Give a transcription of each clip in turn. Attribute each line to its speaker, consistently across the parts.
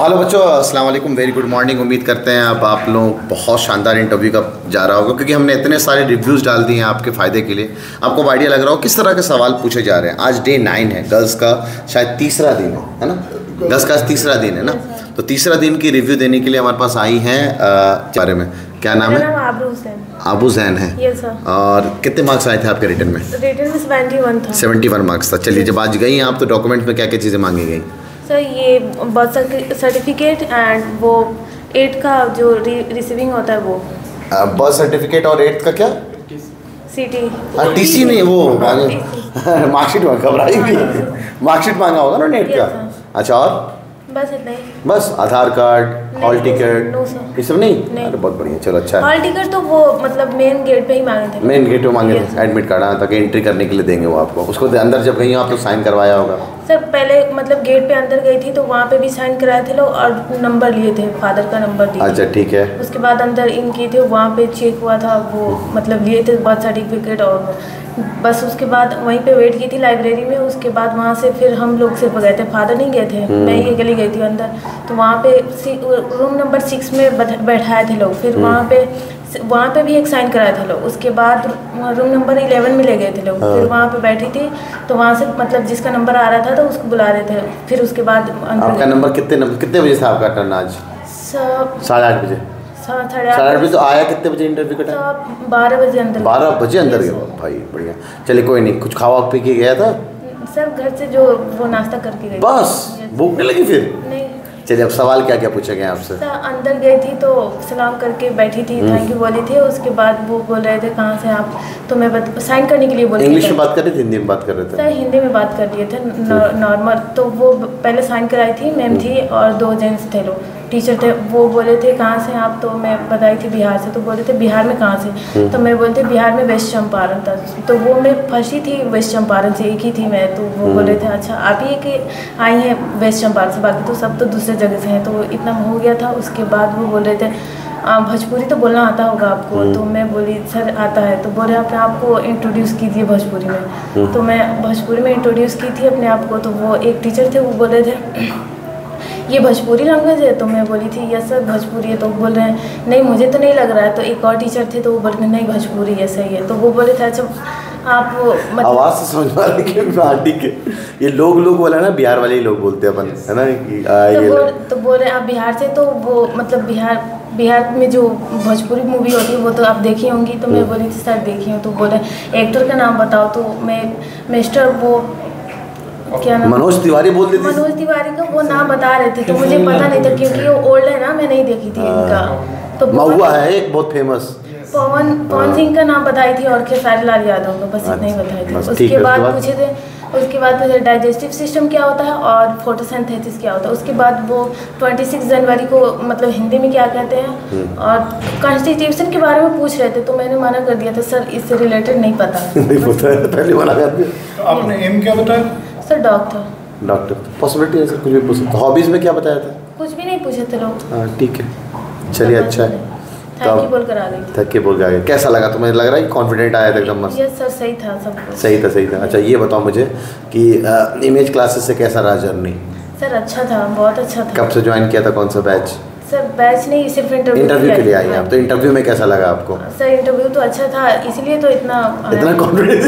Speaker 1: Hello बच्चों, अस्सलाम वालेकुम, वेरी गुड मॉर्निंग। उम्मीद करते हैं अब आप लोग बहुत शानदार इंटरव्यू का जा रहा होगा, क्योंकि हमने इतने सारे रिव्यूज़ डाल दिए हैं आपके फ़ायदे के लिए। आपको आइडिया लग रहा हो किस तरह के सवाल पूछे जा रहे हैं। आज डे 9 है, गर्ल्स का शायद तीसरा दिन है ना? गर्ल्स का तीसरा दिन है ना? तो तीसरा दिन की रिव्यू देने के लिए हमारे पास आई हैं बारे में। क्या नाम है? आबू जैन है। और कितने मार्क्स आए थे आपके रिटर्न में?
Speaker 2: रिटर्न में 71 था।
Speaker 1: 71 मार्क्स था। चलिए, जब आज गई हैं आप तो डॉक्यूमेंट में क्या क्या चीज़ें मांगी गई?
Speaker 2: सर ये बर्थ सर्टिफिकेट एंड वो 8 का जो रिसीविंग होता है वो।
Speaker 1: बर्थ सर्टिफिकेट और 8 का क्या?
Speaker 2: सीटी।
Speaker 1: टीसी नहीं, वो मार्कशीट मांगा। घबराई गई। मार्कशीट मांगा होगा ना 8 का? अच्छा, और
Speaker 2: बस इतना ही।
Speaker 1: बस आधार कार्ड, हॉल टिकट, ये सब नहीं? अरे बहुत बढ़िया, चलो अच्छा है।
Speaker 2: हॉल टिकट तो वो मतलब मेन गेट पे ही मांगे थे।
Speaker 1: मेन गेट पे मांगे थे। एडमिट कार्ड तक एंट्री करने के लिए देंगे वो आपको। उसको अंदर जब गई आप तो साइन करवाया होगा?
Speaker 2: सर पहले मतलब गेट पे अंदर गई थी तो वहाँ पे भी साइन कराए थे लोग और नंबर लिए थे, फादर का नंबर दिया।
Speaker 1: अच्छा ठीक है।
Speaker 2: उसके बाद अंदर इन किए थे, वहाँ पे चेक हुआ था, वो मतलब लिए थे बर्थ सर्टिफिकेट और बस। उसके बाद वहीं पे वेट की थी लाइब्रेरी में। उसके बाद वहाँ से फिर हम लोग सिर्फ गए थे, फादर नहीं गए थे, मैं ये गली गई थी अंदर। तो वहाँ पे रूम नंबर 6 में बैठाए थे लोग। फिर वहाँ पे भी एक साइन कराए थे लोग। उसके बाद रूम नंबर 11 में ले गए थे लोग। फिर वहाँ पे बैठी थी तो वहाँ से मतलब जिसका नंबर आ रहा था तो उसको बुला रहे थे। फिर उसके बाद
Speaker 1: आपका नंबर कितने बजे था आपका टर्न आज? 8:30 बजे। 8:30 बजे। तो आया कितने बजे इंटरव्यू का टाइम?
Speaker 2: 12 बजे अंदर।
Speaker 1: 12 बजे अंदर गया भाई, बढ़िया। चलिए कोई नहीं, कुछ खावा पी के गया था?
Speaker 2: सर घर से जो वो नाश्ता करके गई।
Speaker 1: बस? भूख नहीं लगी फिर?
Speaker 2: नहीं।
Speaker 1: चलिए, अब सवाल क्या क्या पूछे गए आपसे?
Speaker 2: सर अंदर गई थी तो सलाम करके बैठी थी, थैंक यू बोली थी। उसके बाद वो बोल रहे थे कहाँ से आप, तो मैं साइन करने के लिए बोली।
Speaker 1: इंग्लिश में बात कर रहे थे, हिंदी में बात कर रहे थे?
Speaker 2: सर हिंदी में बात कर रहे थे नॉर्मल। तो वो पहले साइन कराई थी, मैम थी और 2 जेंट्स थे लोग, टीचर थे। वो बोले थे कहाँ से आप, तो मैं बताई थी बिहार से। तो बोले थे बिहार में कहाँ से? तो मैं बोलते बिहार में वेस्ट चंपारण था। तो वो मैं फंसी थी वेस्ट चंपारण से, एक ही थी मैं। तो वो बोले थे अच्छा आप ही एक आई हैं वेस्ट चंपारण से, बाकी तो सब तो दूसरे जगह से हैं। तो इतना हो गया था। उसके बाद वो बोल रहे थे भोजपुरी तो बोलना आता होगा आपको? तो मैं बोली सर आता है। तो बोले अपने आप को इंट्रोड्यूस कीजिए भोजपुरी में। तो मैं भोजपुरी में इंट्रोड्यूस की थी अपने आप को। तो वो एक टीचर थे, वो बोले थे ये भोजपुरी लैंग्वेज है? तो मैं बोली थी यस सर भोजपुरी है। तो बोल रहे हैं नहीं मुझे तो नहीं लग रहा है। तो एक और टीचर थे तो वो बोल रहे नहीं भोजपुरी ऐसा ही है। तो वो बोले थे अच्छा आप मतलब
Speaker 1: आवाज़ से समझ पा रहे कि ठीक है, ये लोग बोला ना, बिहार वाले ही लोग बोलते हैं अपन, है ना कि
Speaker 2: तो बोल रहे आप बिहार से? तो वो मतलब बिहार में जो भोजपुरी मूवी होती है वो तो आप देखी होंगी। तो मैं बोली थी सर देखी हूँ। तो बोले एक्टर का नाम बताओ। तो मैं मिस्टर वो क्या नाम,
Speaker 1: मनोज तिवारी बोल देते।
Speaker 2: मनोज तिवारी का वो नाम बता रहे थे। तो मुझे पता नहीं था क्योंकि वो ओल्ड है ना, मैं नहीं देखी थी इनका। तो
Speaker 1: महुआ है एक बहुत फेमस,
Speaker 2: पवन सिंह का नाम बताई थी और खेसारी लाल यादव का, बस इतना ही बताई थी। उसके बाद पूछे थे, उसके बाद पूछे डाइजेस्टिव सिस्टम क्या होता है और फोटोसिंथेसिस क्या होता है। उसके बाद वो 26 जनवरी को मतलब हिंदी में क्या कहते हैं और कॉन्स्टिट्यूशन के बारे में पूछ रहे थे। तो मैंने मना कर दिया था सर इससे रिलेटेड नहीं पता।
Speaker 1: नहीं पता है, पहले मना कर दिया।
Speaker 3: तो आपने एम क्या बताया?
Speaker 2: Sir doctor.
Speaker 1: पॉसिबिलिटी है सर, कुछ भी पूछ सकते। हॉबीज़ में क्या बताया था?
Speaker 2: कुछ भी नहीं पूछे थे लोग।
Speaker 1: हाँ ठीक है, चलिए अच्छा है।
Speaker 2: थैंक यू बोल कर आ गई थी।
Speaker 1: थक के बोल के आ गए। कैसा लगा तुम्हें? लग रहा है कॉन्फिडेंट आया था एकदम मस्त?
Speaker 2: यस सर सही था सब कुछ।
Speaker 1: सही था। अच्छा ये बताओ मुझे कि इमेज क्लासेस से कैसा रहा जर्नी?
Speaker 2: सर अच्छा था, बहुत अच्छा था।
Speaker 1: कब से ज्वाइन किया था, कौन सा बैच?
Speaker 2: सर बैच नहीं, सिर्फ इंटरव्यू
Speaker 1: के लिए आई हैं आप। तो इंटरव्यू में कैसा लगा आपको?
Speaker 2: सर इंटरव्यू तो अच्छा था, इसलिए तो इतना
Speaker 1: कॉन्फिडेंस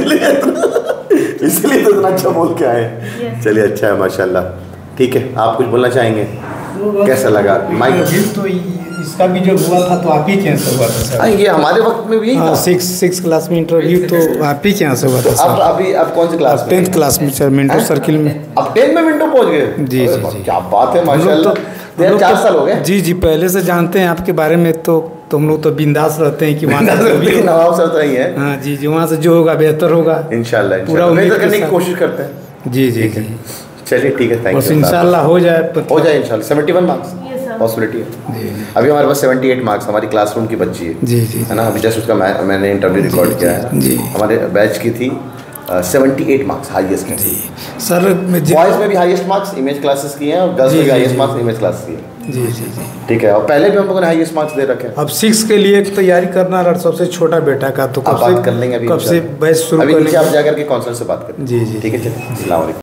Speaker 1: इसलिए तो इतना अच्छा बोल के आए। चलिए अच्छा है माशाल्लाह। ठीक है, आप कुछ बोलना चाहेंगे? कैसा लगा माइक?
Speaker 3: तो इसका भी जो हुआ था तो आप ही के यहाँ से हुआ था सर?
Speaker 1: ये हमारे वक्त में भी था।
Speaker 3: 6 क्लास में इंटरव्यू तो आप ही के यहाँ से हुआ था सर।
Speaker 1: अब कौन सी क्लास?
Speaker 3: 10th क्लास में सर, मिंटो सर्किल में।
Speaker 1: अब 10 में मिंटो पहुँच गए?
Speaker 3: जी।
Speaker 1: क्या बात है माशाल्लाह। 4 साल हो गए? जी
Speaker 3: पहले से जानते हैं आपके बारे में। तो तुम लोग तो बिंदास रहते हैं कि वहाँ
Speaker 1: नवाब सर तो ही है।
Speaker 3: हाँ जी, वहाँ से जो होगा बेहतर होगा
Speaker 1: इंशाल्लाह। पूरा बेहतर करने की कोशिश करते हैं। जी। चलिए ठीक है, थैंक यू।
Speaker 3: इंशाल्लाह हो जाए
Speaker 1: इंशाल्लाह। 71 मार्क्स पॉसिबिलिटी है। अभी हमारे पास 78 मार्क्स, हमारी क्लासरूम की बच्ची है। जी है ना? अभी जस्ट उसका मैंने इंटरव्यू रिकॉर्ड किया है जी। हमारे बैच की थी 78 मार्क्स हाईएस्ट में। जी
Speaker 3: सर
Speaker 1: बॉयज़ में भी हाईएस्ट मार्क्स इमेज क्लासेस की हैं और गर्ल्स में भी हाईएस्ट मार्क्स इमेज क्लास की है। जी ठीक है। और पहले भी हम लोगों ने हाईएस्ट मार्क्स दे रखे हैं।
Speaker 3: अब 6 के लिए तैयारी करना है सबसे छोटा बेटा का। तो
Speaker 1: बात कर लेंगे अभी,
Speaker 3: कब से बैच शुरू
Speaker 1: अभी नीचे आप जाकर के काउंसलर से बात करें। जी ठीक है, चलिए। अस्सलाम वालेकुम।